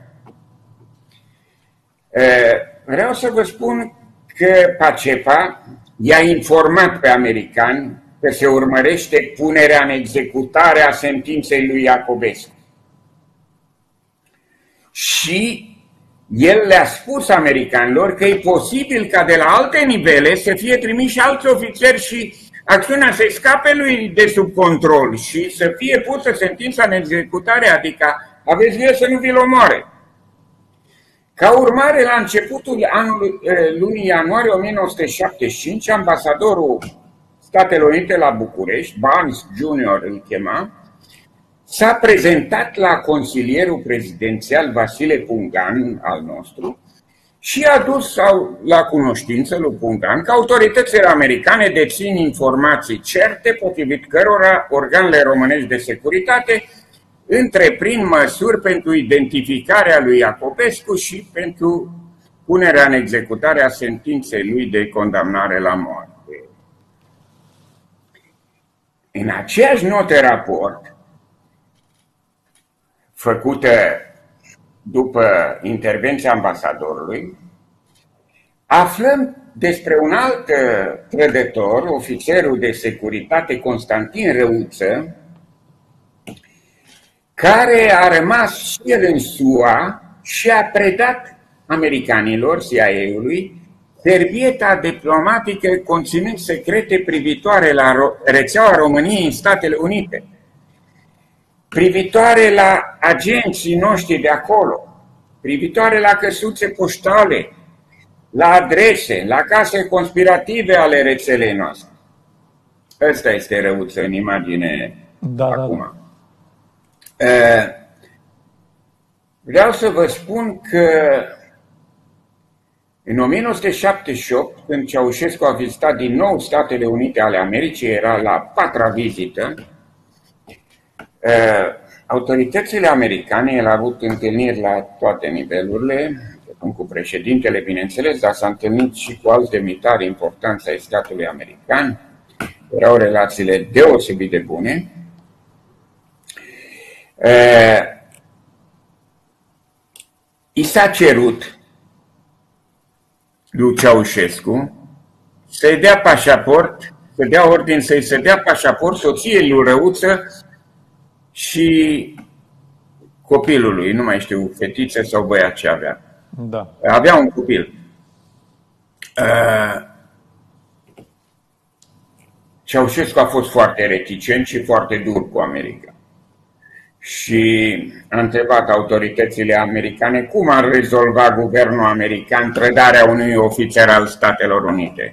Vreau să vă spun că Pacepa i-a informat pe americani că se urmărește punerea în executare a sentinței lui Iacobescu. Și el le-a spus americanilor că e posibil ca de la alte nivele să fie trimiși alți ofițeri și acțiunea să scape lui de sub control și să fie pusă sentința în executare, adică aveți voie să nu vi-l omoare. Ca urmare, la începutul anului, lunii ianuarie o mie nouă sute șaptezeci și cinci, ambasadorul Statelor Unite la București, Barnes junior îl chema, s-a prezentat la consilierul prezidențial Vasile Pungan, al nostru, și a dus la cunoștință lui Pungan că autoritățile americane dețin informații certe potrivit cărora organele românești de securitate întreprind măsuri pentru identificarea lui Iacobescu și pentru punerea în executare a sentinței lui de condamnare la moarte. În aceeași notă raport, făcută după intervenția ambasadorului, aflăm despre un alt trădător, ofițerul de securitate Constantin Răuță, care a rămas și el în S U A și a predat americanilor C I A-ului servieta diplomatică conținând secrete privitoare la rețeaua României în Statele Unite, privitoare la agenții noștri de acolo, privitoare la căsuțe poștale, la adrese, la case conspirative ale rețelei noastre. Ăsta este Răuță în imagine da, acum. Da, da. Vreau să vă spun că în o mie nouă sute șaptezeci și opt, când Ceaușescu a vizitat din nou Statele Unite ale Americii, era la patra vizită, autoritățile americane, el a avut întâlniri la toate nivelurile, cu președintele, bineînțeles, dar s-a întâlnit și cu alți demnitari importanți ai statului american, erau relațiile deosebit de bune. I s-a cerut lui Ceaușescu să-i dea pașaport, să dea ordin să-i se dea pașaport soției lui Răuță și copilului, nu mai știu, fetiță sau băiat ce avea. Da. Avea un copil. Ceaușescu a fost foarte reticent și foarte dur cu America. Și a întrebat autoritățile americane cum ar rezolva guvernul american trădarea unui ofițer al Statelor Unite.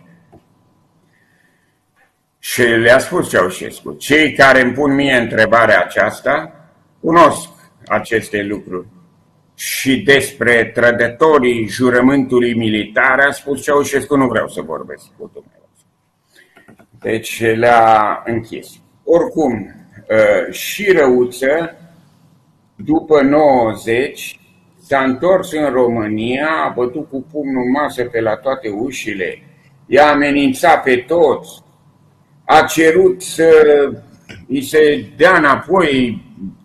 Și le-a spus Ceaușescu, cei care îmi pun mie întrebarea aceasta cunosc aceste lucruri. Și despre trădătorii jurământului militar a spus Ceaușescu, nu vreau să vorbesc cu dumneavoastră. Deci le-a închis. Oricum, și Răuță, după nouăzeci, s-a întors în România, a bătut cu pumnul în masă pe la toate ușile, i-a amenințat pe toți, a cerut să îi se dea înapoi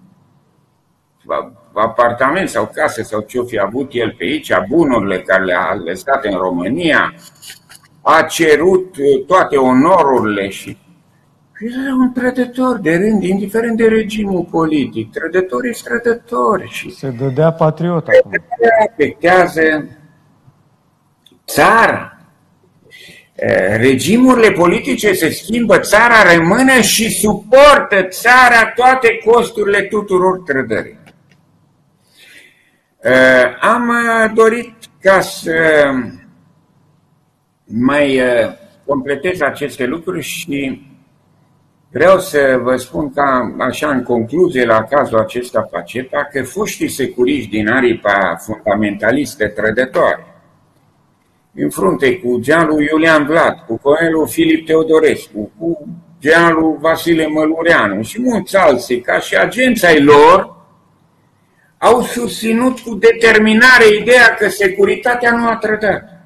apartament sau casă sau ce-o fi avut el pe aici, bunurile care le-a lăsat în România, a cerut toate onorurile și era un trădător de rând, indiferent de regimul politic. Trădătorii sunt trădători. Și se dădea patriot acum. Afectează țara. Regimurile politice se schimbă, țara rămâne și suportă țara toate costurile tuturor trădării. Am dorit ca să mai completez aceste lucruri și vreau să vă spun ca așa în concluzie la cazul acesta Pacepa că foștii securiști din aripa fundamentalistă trădătoare, în frunte cu generalul Iulian Vlad, cu colonelul Filip Teodorescu, cu generalul Vasile Mălureanu și mulți alții, ca și agenții ai lor, au susținut cu determinare ideea că securitatea nu a trădat.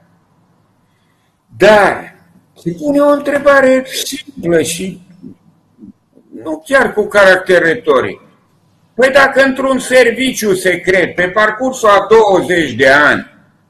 Dar se pune o întrebare simplă și nu chiar cu caracter retoric. Păi dacă într-un serviciu secret, pe parcursul a douăzeci de ani,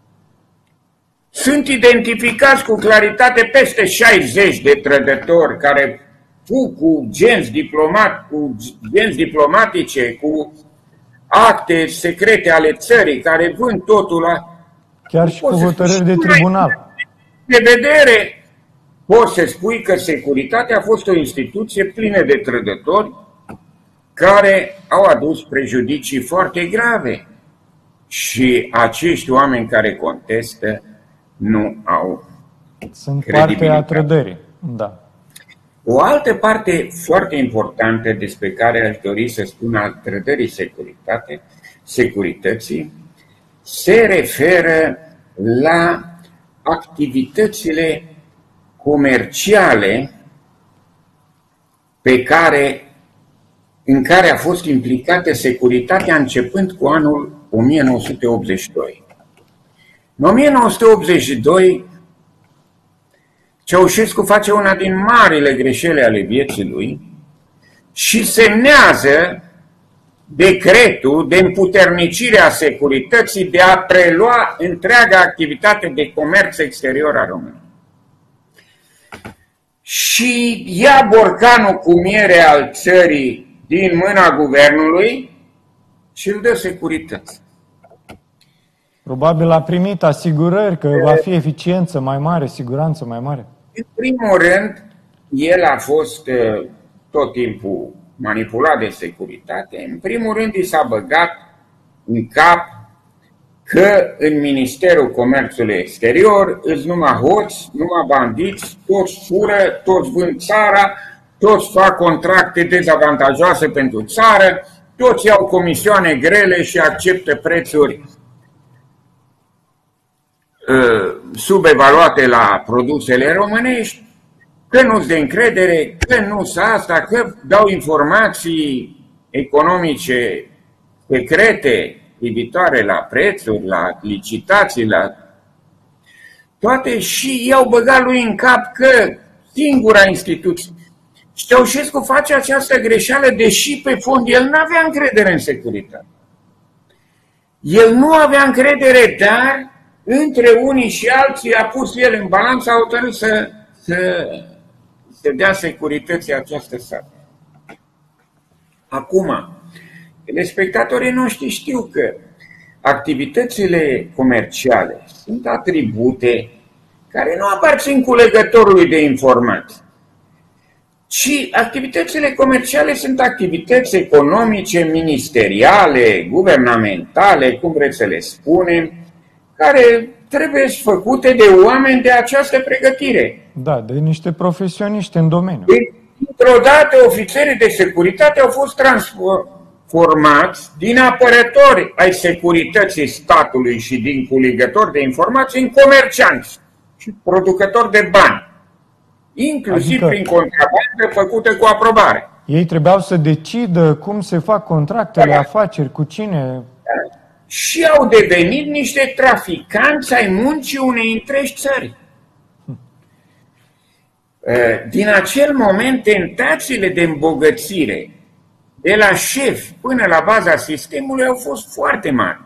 sunt identificați cu claritate peste șaizeci de trădători care fug cu genți, diplomat, cu genți diplomatice, cu acte secrete ale țării, care vând totul la... Chiar și cu hotărâri de tribunal. De vedere, poți să spui că securitatea a fost o instituție plină de trădători care au adus prejudicii foarte grave. Și acești oameni care contestă nu au Sunt parte a trădării, da. O altă parte foarte importantă despre care aș dori să spun a trădării securitate, securității se referă la activitățile comerciale pe care, în care a fost implicată securitatea începând cu anul o mie nouă sute optzeci și doi. În o mie nouă sute optzeci și doi, Ceaușescu face una din marile greșeli ale vieții lui și semnează decretul de împuternicire a securității de a prelua întreaga activitate de comerț exterior a României. Și ia borcanul cu miere al țării din mâna guvernului și îl dă securității. Probabil a primit asigurări că va fi eficiență mai mare, siguranță mai mare. În primul rând, el a fost tot timpul manipulat de securitate. În primul rând, i s-a băgat în cap că în Ministerul Comerțului Exterior îs numai hoți, numai bandiți, toți fură, toți vând țara, toți fac contracte dezavantajoase pentru țară, toți iau comisioane grele și acceptă prețuri subevaluate la produsele românești, că nu-s de încredere, că nu-s asta, că dau informații economice secrete privitoare la prețuri, la licitații, la toate, și i-au băgat lui în cap că singura instituție. Și Ceaușescu face această greșeală, deși pe fond el nu avea încredere în securitate. El nu avea încredere, dar între unii și alții a pus el în balanță, a hotărât să, să, să dea securității această sarcină. Acum, telespectatorii noștri știu că activitățile comerciale sunt atribute care nu aparțin culegătorului de informații, ci activitățile comerciale sunt activități economice, ministeriale, guvernamentale, cum vreți să le spunem, care trebuie făcute de oameni de această pregătire. Da, de niște profesioniști în domeniu. Dintr-o dată, ofițerii de securitate au fost transformați din apărători ai securității statului și din culegători de informații în comercianți și producători de bani, inclusiv adică prin contrabandă făcută cu aprobare. Ei trebuiau să decidă cum se fac contractele, da, afaceri, cu cine... Și au devenit niște traficanți ai muncii unei întregi țări. Din acel moment, tentațiile de îmbogățire de la șef până la baza sistemului au fost foarte mari.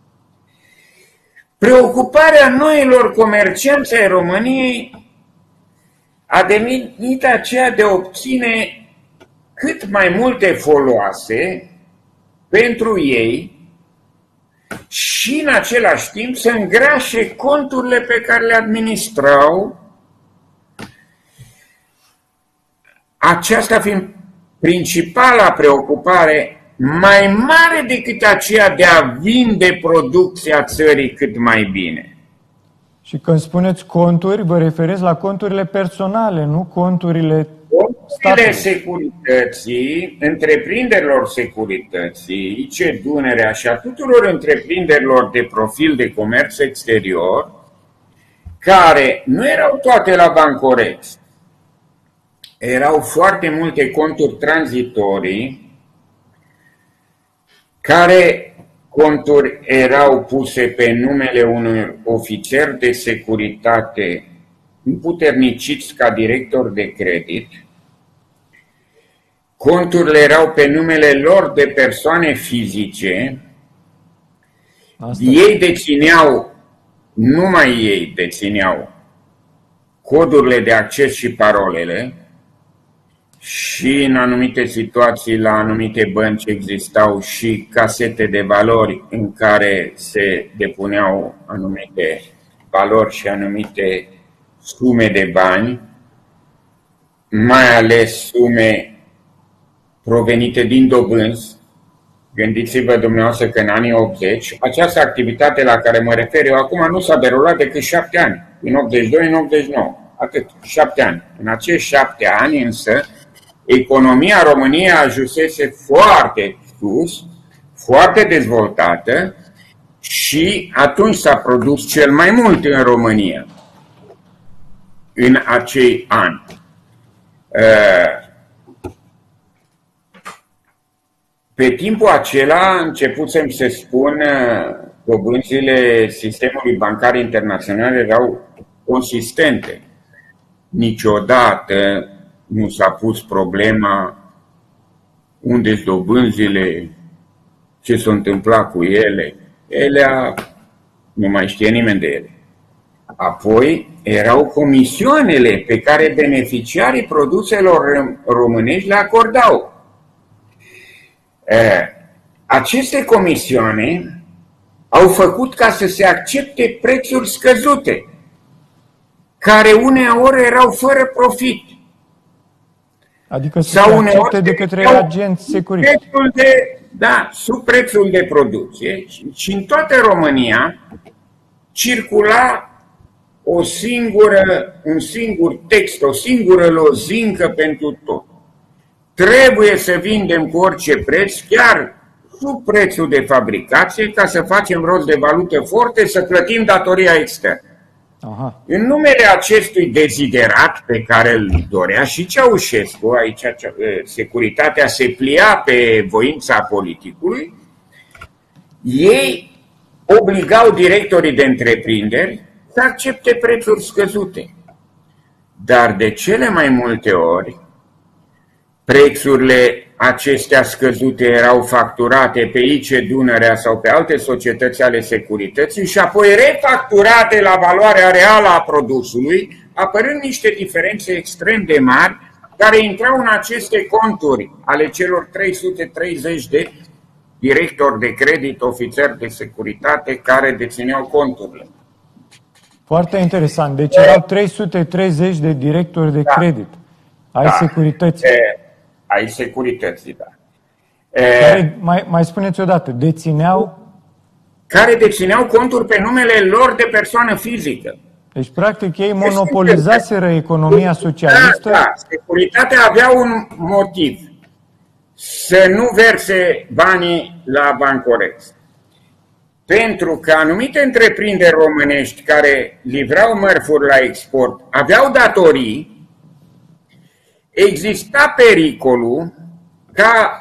Preocuparea noilor comercianți ai României a devenit aceea de a obține cât mai multe foloase pentru ei și în același timp să îngrașe conturile pe care le administrau, aceasta fiind principala preocupare mai mare decât aceea de a vinde producția țării cât mai bine. Și când spuneți conturi, vă referiți la conturile personale, nu conturile Conturile securității, întreprinderilor securității, C E Dunărea și a tuturor întreprinderilor de profil de comerț exterior, care nu erau toate la Bancorex, erau foarte multe conturi tranzitorii, care conturi erau puse pe numele unui ofițer de securitate împuterniciți ca director de credit. Conturile erau pe numele lor de persoane fizice. Asta. Ei dețineau, numai ei dețineau codurile de acces și parolele și în anumite situații la anumite bănci existau și casete de valori în care se depuneau anumite valori și anumite sume de bani, mai ales sume provenite din dobânzi. Gândiți-vă dumneavoastră că în anii optzeci, această activitate la care mă refer eu acum nu s-a derulat decât șapte ani, în optzeci și doi, în optzeci și nouă, atât, șapte ani. În acești șapte ani însă, economia României ajunsese foarte sus, foarte dezvoltată și atunci s-a produs cel mai mult în România, în acei ani. Pe timpul acela începusem să spun dobânzile sistemului bancar internațional erau consistente. Niciodată nu s-a pus problema unde-s dobânzile, ce s-a întâmplat cu ele. Ele nu mai știe nimeni de ele. Apoi erau comisioanele pe care beneficiarii produselor românești le acordau. Aceste comisioane au făcut ca să se accepte prețuri scăzute, care uneori erau fără profit. Adică să se accepte de către agenți securiți. De, da, sub prețul de producție și în toată România circula o singură, un singur text, o singură lozincă pentru tot. Trebuie să vindem cu orice preț, chiar sub prețul de fabricație, ca să facem rost de valută forte, să plătim datoria externă. Aha. În numele acestui deziderat pe care îl dorea și Ceaușescu, aici securitatea se plia pe voința politicului, ei obligau directorii de întreprinderi să accepte prețuri scăzute. Dar de cele mai multe ori, prețurile acestea scăzute erau facturate pe I C Dunărea sau pe alte societăți ale securității și apoi refacturate la valoarea reală a produsului, apărând niște diferențe extrem de mari care intrau în aceste conturi ale celor trei sute treizeci de directori de credit, ofițeri de securitate care dețineau conturile. Foarte interesant. Deci erau trei sute treizeci de directori de da. credit ai da. securității. E, ai securității, da. Care, mai, mai spuneți odată, dețineau? Care dețineau conturi pe numele lor de persoană fizică. Deci, practic, ei monopolizaseră economia socialistă? Da, da. Securitatea avea un motiv. Să nu verse banii la Bancorex. Pentru că anumite întreprinderi românești care livrau mărfuri la export aveau datorii, exista pericolul ca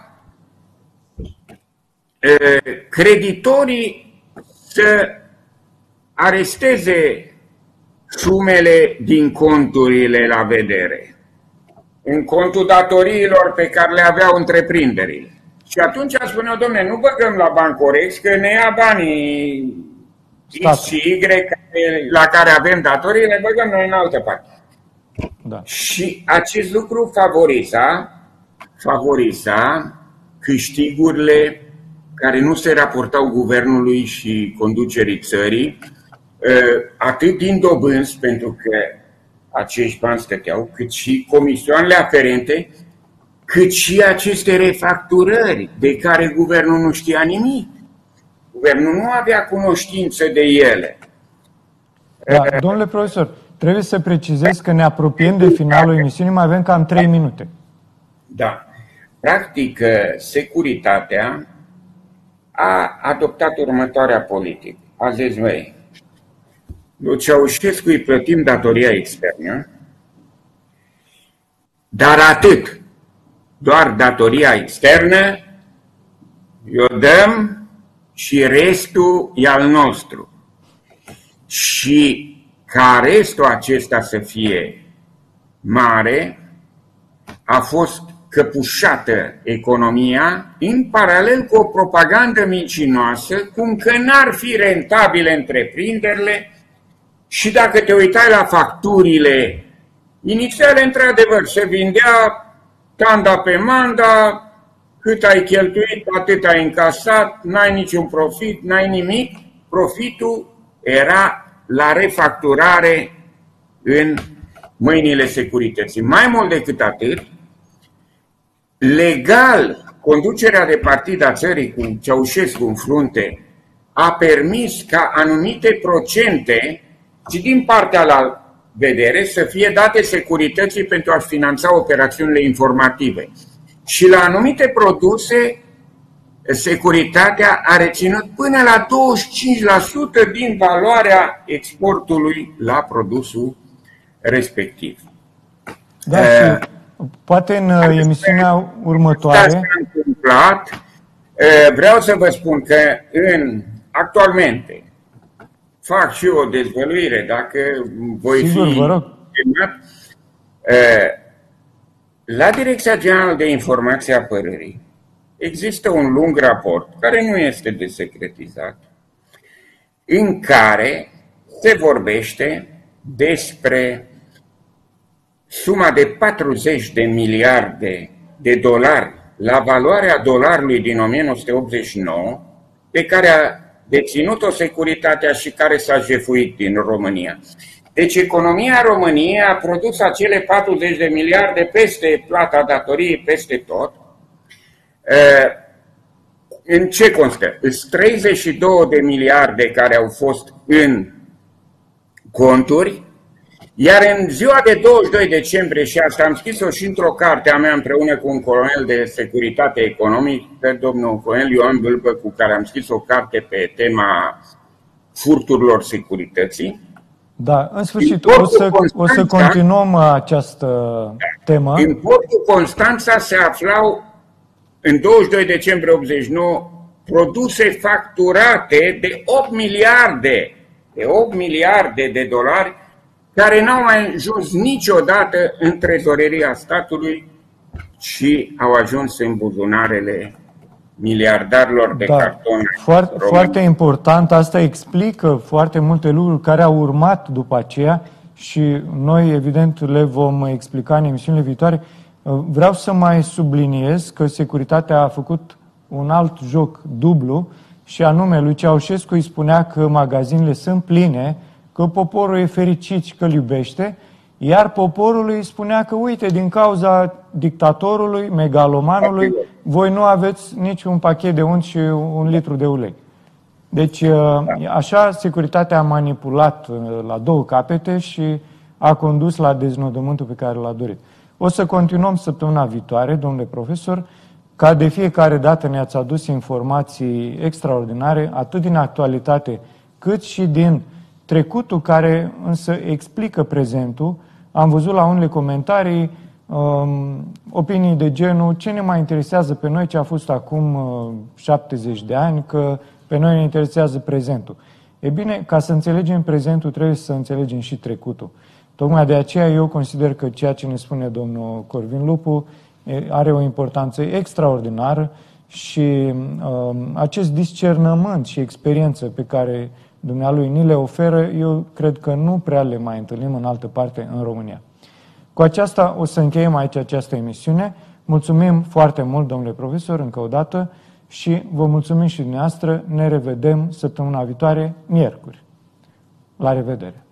e, creditorii să aresteze sumele din conturile la vedere, în contul datoriilor pe care le aveau întreprinderile. Și atunci spuneau, dom'le, nu băgăm la Bancorex că ne ia banii X și Y la care avem datorii, le băgăm noi în altă parte. Da. Și acest lucru favoriza, favoriza câștigurile care nu se raportau guvernului și conducerii țării, atât din dobânzi, pentru că acești bani stăteau, cât și comisioanele aferente, cât și aceste refacturări de care guvernul nu știa nimic. Guvernul nu avea cunoștință de ele. Da, domnule profesor, trebuie să precizez că ne apropiem de finalul emisiunii, mai avem cam trei minute. Da. Practic, securitatea a adoptat următoarea politică. A zis, măi, lui Ceaușescu îi plătim datoria externă, dar atât. Doar datoria externă, o dăm și restul e al nostru. Și ca restul acesta să fie mare, a fost căpușată economia în paralel cu o propagandă mincinoasă, cum că n-ar fi rentabile întreprinderile și dacă te uitai la facturile inițiale, într-adevăr, se vindea tanda pe manda, cât ai cheltuit, atât ai încasat, n-ai niciun profit, n-ai nimic, profitul era la refacturare în mâinile securității. Mai mult decât atât, legal, conducerea de partid a țării cu Ceaușescu în frunte a permis ca anumite procente și din partea la vedere să fie date securității pentru a finanța operațiunile informative. Și la anumite produse, securitatea a reținut până la douăzeci și cinci la sută din valoarea exportului la produsul respectiv. Da, uh, și poate în uh, emisiunea următoare... S-a întâmplat. Uh, vreau să vă spun că în, actualmente fac și o dezvăluire, dacă voi Sigur, fi chemat. Uh, la Direcția Generală de Informație a Apărării există un lung raport, care nu este desecretizat, în care se vorbește despre suma de patruzeci de miliarde de dolari la valoarea dolarului din o mie nouă sute optzeci și nouă, pe care a deținut-o securitatea și care s-a jefuit din România. Deci economia României a produs acele patruzeci de miliarde peste plata datoriei, peste tot. În ce constă? Sunt treizeci și două de miliarde care au fost în conturi, iar în ziua de douăzeci și doi decembrie, și asta am scris-o și într-o carte a mea împreună cu un colonel de securitate economică, domnul colonel Ioan Bâlbă, cu care am scris o carte pe tema furturilor securității. Da, în sfârșit, o să, o să continuăm această temă. În portul Constanța se aflau, în douăzeci și doi decembrie optzeci și nouă, produse facturate de opt miliarde, de opt miliarde de dolari, care n-au mai ajuns niciodată în trezoreria statului și au ajuns în buzunarele miliardarilor de da, carton. Foarte, foarte important, asta explică foarte multe lucruri care au urmat după aceea și noi, evident, le vom explica în emisiunile viitoare. Vreau să mai subliniez că securitatea a făcut un alt joc dublu și anume lui Ceaușescu îi spunea că magazinele sunt pline, că poporul e fericit și că îl iubește, iar poporul îi spunea că, uite, din cauza dictatorului, megalomanului, voi nu aveți nici un pachet de unt și un litru de ulei. Deci, așa, securitatea a manipulat la două capete și a condus la deznodământul pe care l-a dorit. O să continuăm săptămâna viitoare, domnule profesor, ca de fiecare dată ne-ați adus informații extraordinare, atât din actualitate, cât și din trecutul, care însă explică prezentul. Am văzut la unele comentarii um, opinii de genul: ce ne mai interesează pe noi ce a fost acum uh, șaptezeci de ani, că pe noi ne interesează prezentul. E bine, ca să înțelegem prezentul, trebuie să înțelegem și trecutul. Tocmai de aceea eu consider că ceea ce ne spune domnul Corvin Lupu are o importanță extraordinară și um, acest discernământ și experiență pe care dumnealui ni le oferă, eu cred că nu prea le mai întâlnim în altă parte în România. Cu aceasta o să încheiem aici această emisiune. Mulțumim foarte mult, domnule profesor, încă o dată și vă mulțumim și dumneavoastră. Ne revedem săptămâna viitoare, miercuri. La revedere!